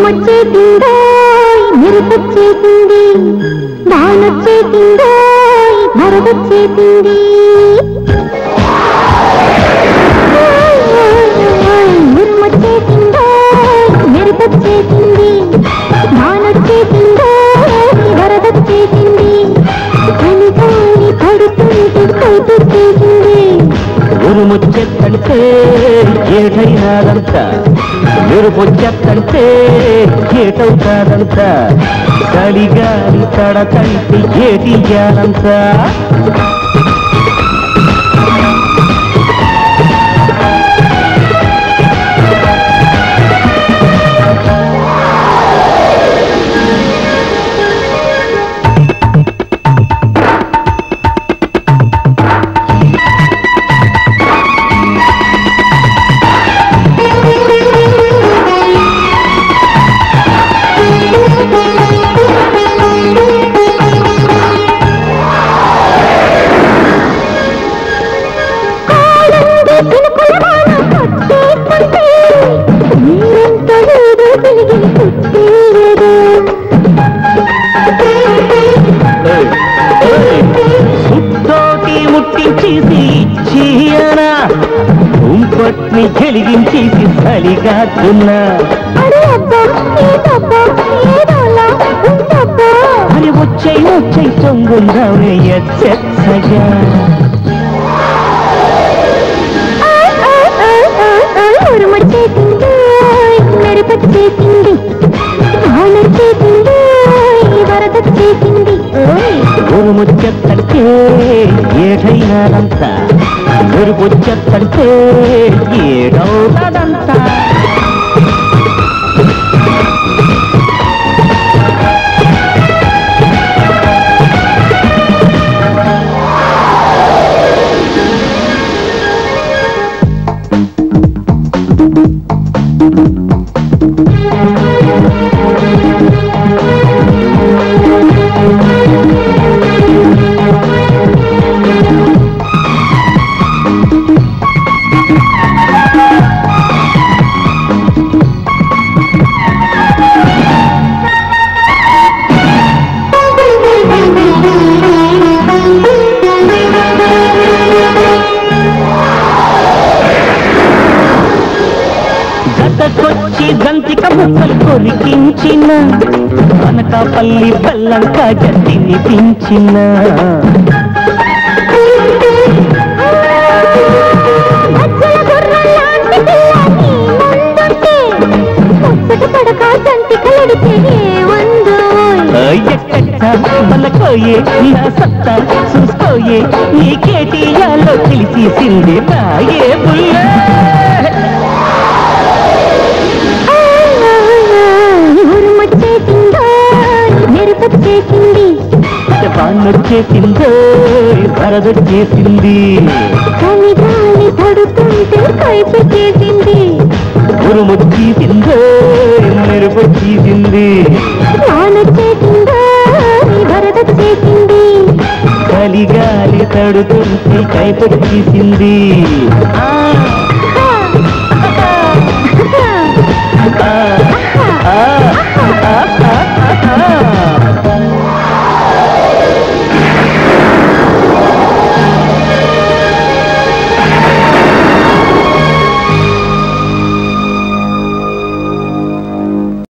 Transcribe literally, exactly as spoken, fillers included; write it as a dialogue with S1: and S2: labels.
S1: ఉరుమొచ్చేసిందో మెరుపొచ్చేసింది వానొచ్చేసిందో వరదొచ్చేసింది ఉరుమొచ్చేసిందో మెరుపొచ్చేసింది వానొచ్చేసిందో వరదొచ్చేసింది చలిగాలి పడుతుంటే కైపెట్టేసింది
S2: ఉరుమొచ్చేస్తంటే ఏటైనాదంత మెరుపొచ్చేస్తంటే ఏటవుతాదంత చలిగాలి తడతంటే ఏటియాలంత కుంపట్ని వెలిగించేసి చలిగాతున్నా అని వచ్చాయి వచ్చాయి తొంగుందామే ఎచ్చగా
S1: ఉరుమొచ్చేసింది మెరుపొచ్చేసింది వానొచ్చేసింది వరదొచ్చేసింది
S2: ఉరుమొచ్చేస్తంటే ఏటైనాదంత మెరుపొచ్చేస్తంటే ఏడవుతాదంతా గతకొచ్చి గంతిక ముక్కలు కొరికించిన అనకాపల్లి బల్లంక గట్టిని పించిన బలకోయే నా సత్తా చూసుకోయే నీకేటియాలో తెలిసింది నాయే బుల్లే
S1: మెరుపొచ్చేసింది
S2: వానొచ్చేసిందో వరదొచ్చేసింది
S1: చలిగాలి పడుతుంటే కైపెట్టేసింది
S2: ఉరుమొచ్చేసిందో మెరుపొచ్చేసింది
S1: వానొచ్చేసిందో వరదొచ్చేసింది
S2: చలిగాలి తడుతుంటే కైపెట్టేసింది ఆ